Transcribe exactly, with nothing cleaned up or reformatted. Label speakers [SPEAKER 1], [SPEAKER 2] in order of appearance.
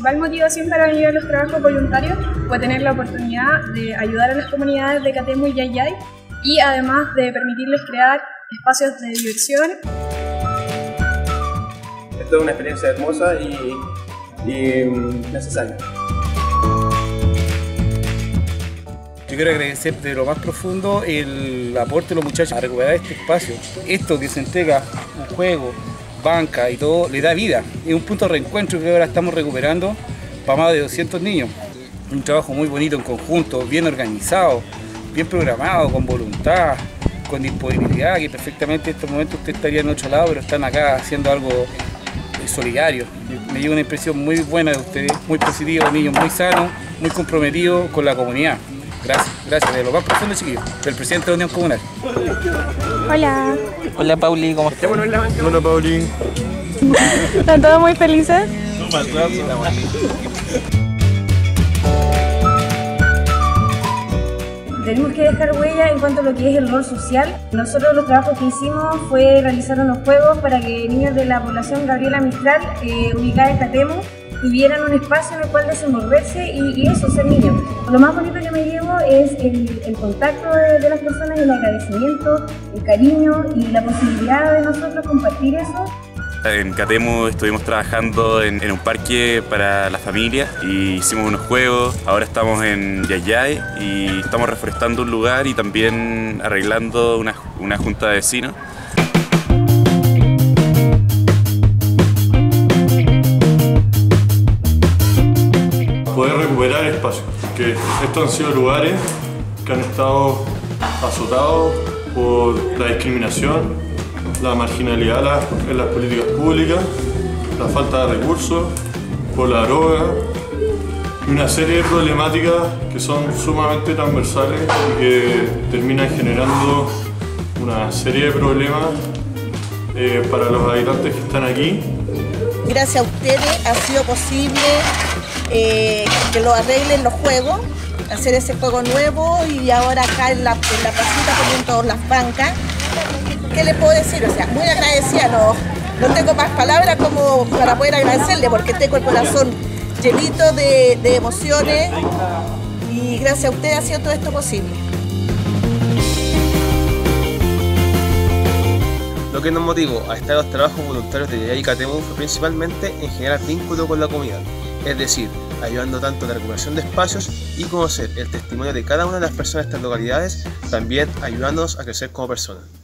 [SPEAKER 1] principal motivación para venir a los trabajos voluntarios fue tener la oportunidad de ayudar a las comunidades de Catemu y Yayay y además de permitirles crear espacios de diversión.
[SPEAKER 2] Esto es una experiencia hermosa y, y necesaria.
[SPEAKER 3] Yo quiero agradecer de lo más profundo el aporte de los muchachos a recuperar este espacio. Esto que se entrega, un juego, banca y todo, le da vida. Es un punto de reencuentro que ahora estamos recuperando para más de doscientos niños. Un trabajo muy bonito en conjunto, bien organizado, bien programado, con voluntad, con disponibilidad, que perfectamente en estos momentos usted estaría en otro lado, pero están acá haciendo algo solidario. Me dio una impresión muy buena de ustedes, muy positiva, niños muy sanos, muy comprometidos con la comunidad. Gracias, gracias, de lo más profundo, chiquillos, del presidente de la Unión Comunal.
[SPEAKER 4] Hola.
[SPEAKER 5] Hola, Pauli, ¿cómo estás?
[SPEAKER 2] Hola, Pauli.
[SPEAKER 4] ¿Están todos muy felices?
[SPEAKER 6] Tenemos que dejar huella en cuanto a lo que es el rol social. Nosotros los trabajos que hicimos fue realizar unos juegos para que niños de la población Gabriela Mistral, eh, ubicada en Catemu, tuvieran un espacio en el cual desenvolverse y, y eso, ser niños. Lo más bonito que me llevo es el, el contacto de, de las personas, el agradecimiento, el cariño y la posibilidad de nosotros compartir eso.
[SPEAKER 7] En Catemu estuvimos trabajando en, en un parque para las familias y hicimos unos juegos. Ahora estamos en Yayay y estamos reforestando un lugar y también arreglando una, una junta de vecinos.
[SPEAKER 8] Poder recuperar espacios, que estos han sido lugares que han estado azotados por la discriminación, la marginalidad en las políticas públicas, la falta de recursos, por la droga y una serie de problemáticas que son sumamente transversales y que terminan generando una serie de problemas eh, para los habitantes que están aquí.
[SPEAKER 9] Gracias a ustedes ha sido posible eh, que lo arreglen los juegos, hacer ese juego nuevo y ahora acá en la, en la placita ponen todas las bancas. ¿Qué les puedo decir? O sea, muy agradecida, no, no tengo más palabras como para poder agradecerle porque tengo el corazón llenito de, de emociones y gracias a ustedes ha sido todo esto posible.
[SPEAKER 5] Lo que nos motivó a estar en los trabajos voluntarios de Yayay y Catemu fue principalmente en generar vínculo con la comunidad, es decir, ayudando tanto en la recuperación de espacios y conocer el testimonio de cada una de las personas de estas localidades, también ayudándonos a crecer como personas.